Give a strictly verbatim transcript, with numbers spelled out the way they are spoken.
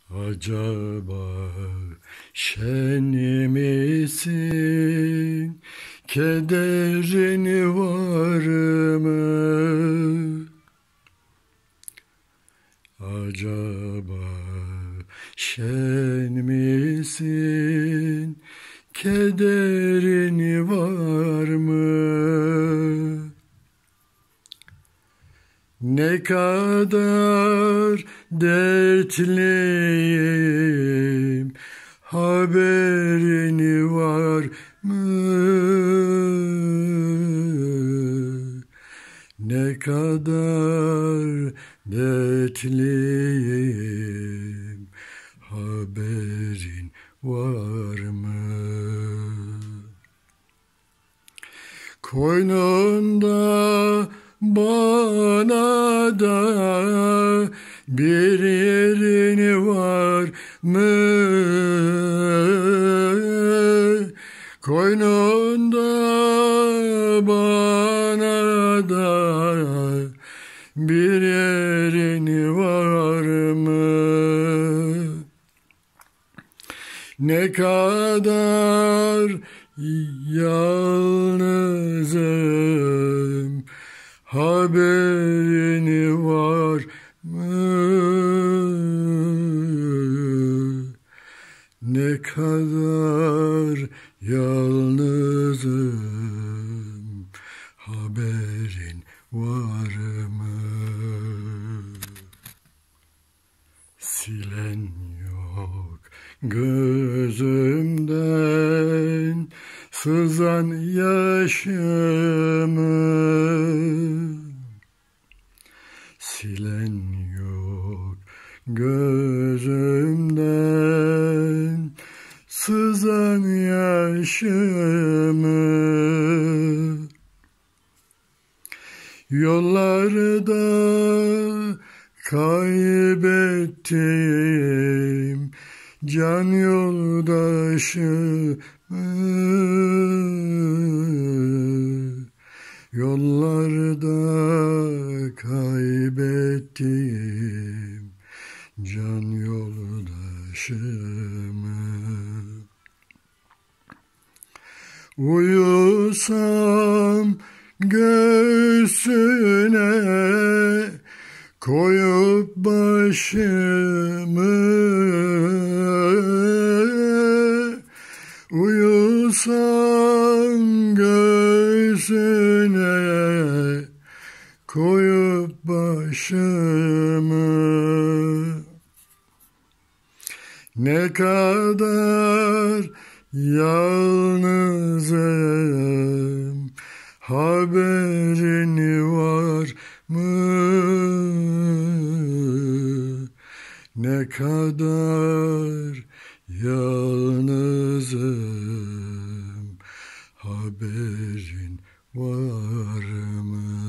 Acaba şen misin, kederin var mı? Acaba şen misin, kederin var mı? Ne kadar dertliyim, haberin var mı? Ne kadar dertliyim, haberin var mı? Koynunda bana da bir yerin var mı? Koynunda bana da bir yerin var mı? Ne kadar yalnızım, haberin var mı? Ne kadar yalnızım, haberin var mı? Silen yok gözümden sızan yaşımı, silen yok gözümden sızan yaşımı. Yollarda kaybettim can yoldaşımı, yollarda kaybettim can yoldaşımı. Uyusam göğsüne koyup başımı, uyusam göğsüne koyup başımı. Ne kadar yalnızım, haberin var mı? Ne kadar yalnızım, haberin var mı?